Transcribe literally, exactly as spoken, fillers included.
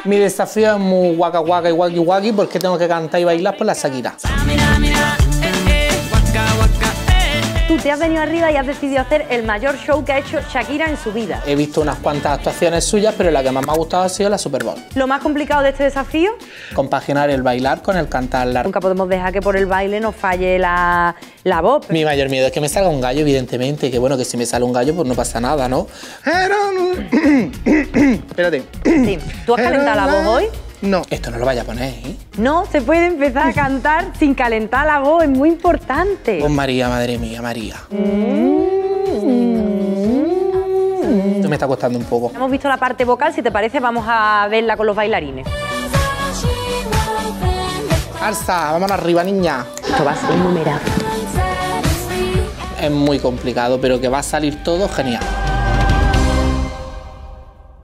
Mi desafío es muy guaca guaca y guaki guaki porque tengo que cantar y bailar por la Shakira. Tú te has venido arriba y has decidido hacer el mayor show que ha hecho Shakira en su vida. He visto unas cuantas actuaciones suyas, pero la que más me ha gustado ha sido la Super Bowl. Lo más complicado de este desafío, compaginar el bailar con el cantar largo. Nunca podemos dejar que por el baile nos falle la, la voz. Mi mayor miedo es que me salga un gallo, evidentemente, que bueno, que si me sale un gallo pues no pasa nada, ¿no? Espérate. Sí. ¿Tú has calentado la voz hoy? No. Esto no lo vaya a poner, ¿eh? No, se puede empezar a cantar sin calentar la voz, es muy importante. Pues María, madre mía, María. Mm. Esto me está costando un poco. Hemos visto la parte vocal, si te parece vamos a verla con los bailarines. Alza, vámonos arriba, niña. Esto va a ser un numerazo. Es muy complicado, pero que va a salir todo genial.